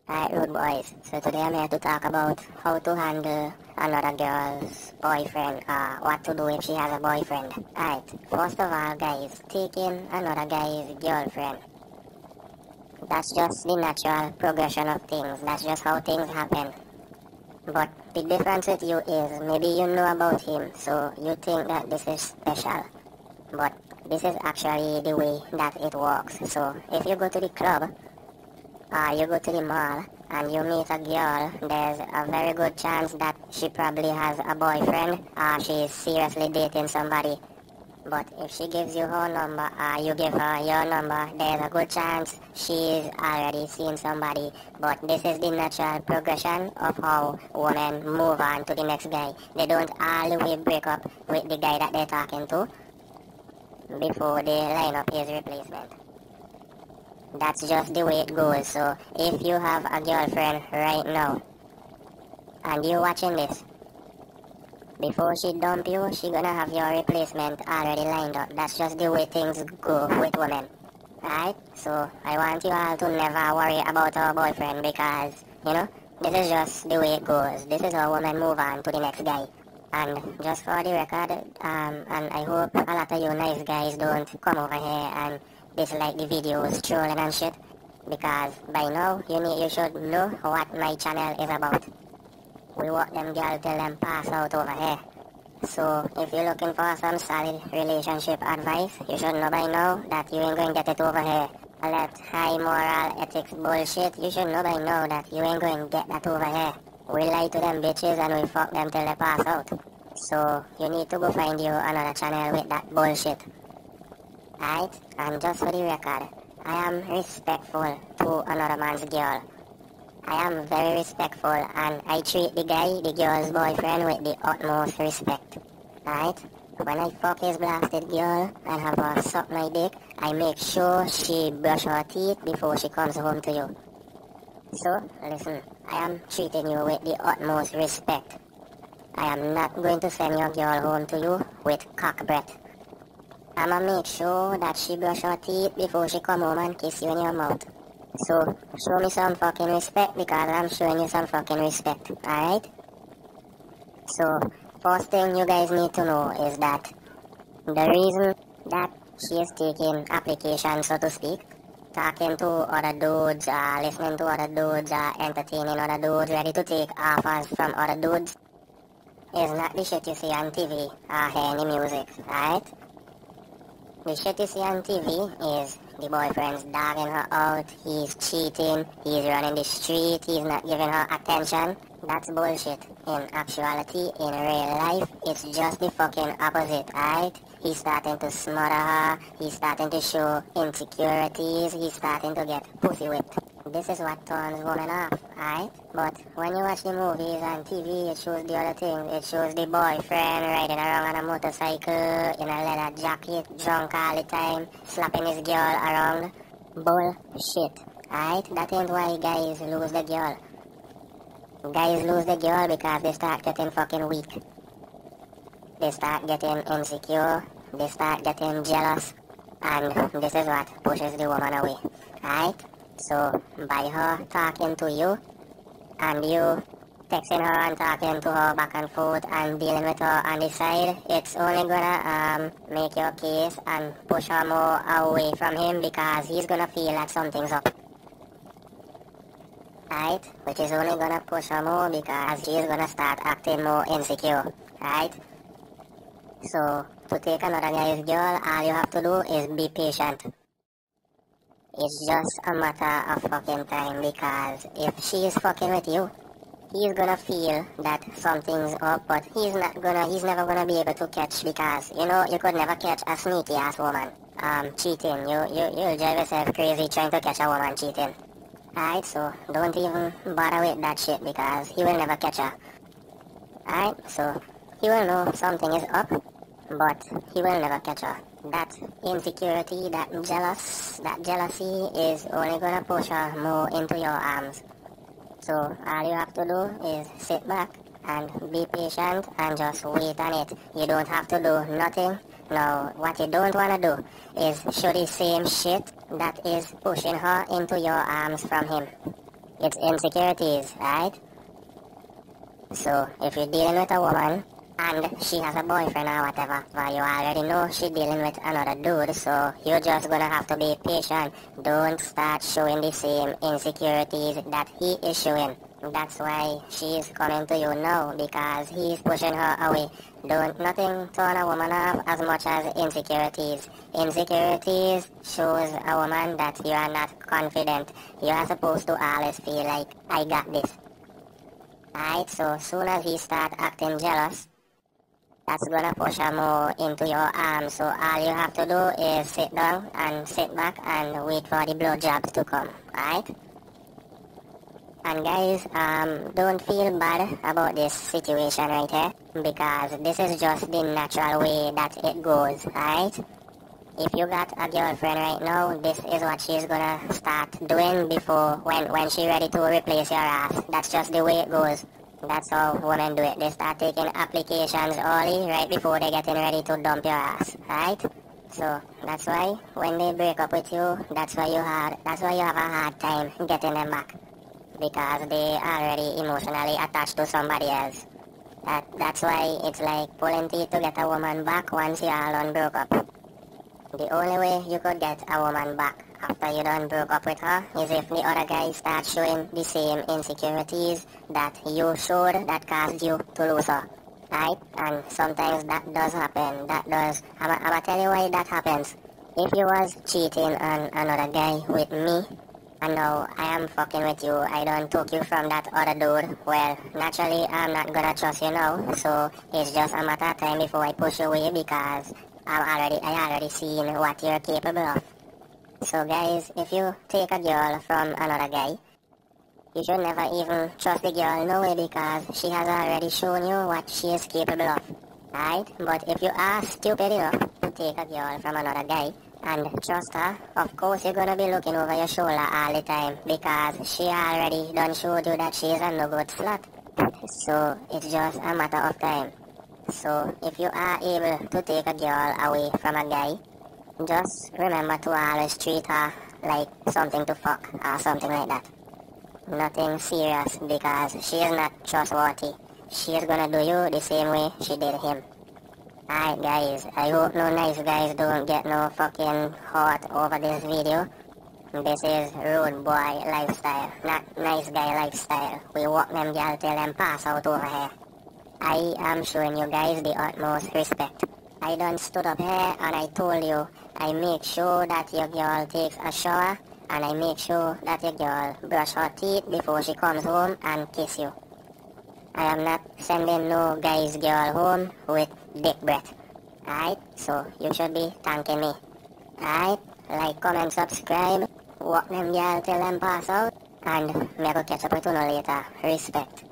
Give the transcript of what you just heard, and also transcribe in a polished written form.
Alright, rude boys. So today I'm here to talk about how to handle another girl's boyfriend, what to do if she has a boyfriend. Alright, first of all guys, taking another guy's girlfriend. That's just the natural progression of things. That's just how things happen. But the difference with you is maybe you know about him, so you think that this is special. But this is actually the way that it works. So if you go to the club, you go to the mall and you meet a girl, there's a very good chance that she probably has a boyfriend, she is seriously dating somebody. But if she gives you her number, you give her your number, there's a good chance she's already seen somebody. But this is the natural progression of how women move on to the next guy. They don't all the way break up with the guy that they're talking to before they line up his replacement. That's just the way it goes. So if you have a girlfriend right now and you're watching this, before she dump you, she gonna have your replacement already lined up. That's just the way things go with women. Right? So I want you all to never worry about our boyfriend because, this is just the way it goes. This is how women move on to the next guy. And just for the record, and I hope a lot of you nice guys don't come over here and dislike the videos, trolling and shit. Because by now, you should know what my channel is about. We walk them girls till them pass out over here. So if you're looking for some solid relationship advice, you should know by now that you ain't going to get it over here. All that high moral ethics bullshit, you should know by now that you ain't going to get that over here. We lie to them bitches and we fuck them till they pass out. So you need to go find you another channel with that bullshit. Alright? And just for the record, I am respectful to another man's girl. I am very respectful and I treat the girl's boyfriend with the utmost respect. Alright? When I fuck his blasted girl and have her suck my dick, I make sure she brush her teeth before she comes home to you. So, listen, I am treating you with the utmost respect. I am not going to send your girl home to you with cock breath. I'ma make sure that she brush her teeth before she come home and kiss you in your mouth. So, show me some fucking respect because I'm showing you some fucking respect, alright? So, first thing you guys need to know is that the reason that she is taking application, so to speak, talking to other dudes, listening to other dudes, entertaining other dudes, ready to take offers from other dudes, is not the shit you see on TV or hear any music, alright? The shit you see on TV is the boyfriend's dogging her out, he's cheating, he's running the street, he's not giving her attention. That's bullshit. In actuality, in real life, it's just the fucking opposite, alright? He's starting to smother her, he's starting to show insecurities, he's starting to get pussy whipped. This is what turns women off, alright? But when you watch the movies on TV, it shows the other thing. It shows the boyfriend riding around on a motorcycle, in a leather jacket, drunk all the time, slapping his girl around. Bullshit, alright? That ain't why guys lose the girl. Guys lose the girl because they start getting fucking weak. They start getting insecure, they start getting jealous, and this is what pushes the woman away, alright? So, by her talking to you, and you texting her and talking to her back and forth and dealing with her on the side, it's only gonna make your case and push her more away from him because he's gonna feel that something's up. Right? Which is only gonna push her more because she's gonna start acting more insecure. Right? So, to take another guy's girl, all you have to do is be patient. It's just a matter of fucking time because if she is fucking with you, he's gonna feel that something's up, but he's never gonna be able to catch because, you could never catch a sneaky ass woman cheating. You'll drive yourself crazy trying to catch a woman cheating. Alright, so don't even bother with that shit because he will never catch her. Alright, so he will know something is up, but he will never catch her. That insecurity, that jealousy is only gonna push her more into your arms. So all you have to do is sit back and be patient and just wait on it. You don't have to do nothing. Now, what you don't want to do is show the same shit that is pushing her into your arms from him. It's insecurities, right? So if you're dealing with a woman and she has a boyfriend or whatever, well, you already know she's dealing with another dude, so you're just gonna have to be patient. Don't start showing the same insecurities that he is showing. That's why she's coming to you now, because he's pushing her away. Don't nothing turn a woman off as much as insecurities. Insecurities shows a woman that you are not confident. You are supposed to always feel like, I got this. Right, so soon as he start acting jealous, that's gonna push her more into your arms. So all you have to do is sit down and sit back and wait for the blowjobs to come, right? And guys, don't feel bad about this situation right here, because this is just the natural way that it goes, right? If you got a girlfriend right now, this is what she's gonna start doing before when she's ready to replace your ass. That's just the way it goes. That's how women do it. They start taking applications early, right before they getting ready to dump your ass, right? So that's why when they break up with you, that's why you have a hard time getting them back, because they already emotionally attached to somebody else. That's why it's like pulling teeth to get a woman back once you all done broke up. The only way you could get a woman back after you done broke up with her is if the other guy starts showing the same insecurities that you showed that caused you to lose her. Right? And sometimes that does happen. I'ma tell you why that happens. If you was cheating on another guy with me, and now I am fucking with you, I don't took you from that other dude, well, naturally I'm not gonna trust you now, so it's just a matter of time before I push you away, because I already seen what you're capable of. So guys, if you take a girl from another guy, you should never even trust the girl, no way, because she has already shown you what she is capable of, right? But if you are stupid enough to take a girl from another guy and trust her, of course you're gonna be looking over your shoulder all the time, because she already done showed you that she is a no good slut. So it's just a matter of time. So if you are able to take a girl away from a guy, just remember to always treat her like something to fuck or something like that. Nothing serious, because she is not trustworthy. She is gonna do you the same way she did him. Alright guys, I hope no nice guys don't get no fucking hurt over this video. This is rude boy lifestyle, not nice guy lifestyle. We walk them girl till them pass out over here. I am showing you guys the utmost respect. I done stood up here and I told you, I make sure that your girl takes a shower, and I make sure that your girl brush her teeth before she comes home and kiss you. I am not sending no guy's girl home with dick breath. Alright, so you should be thanking me. Alright, like, comment, subscribe, walk them girl till them pass out, and me go catch up with you later. Respect.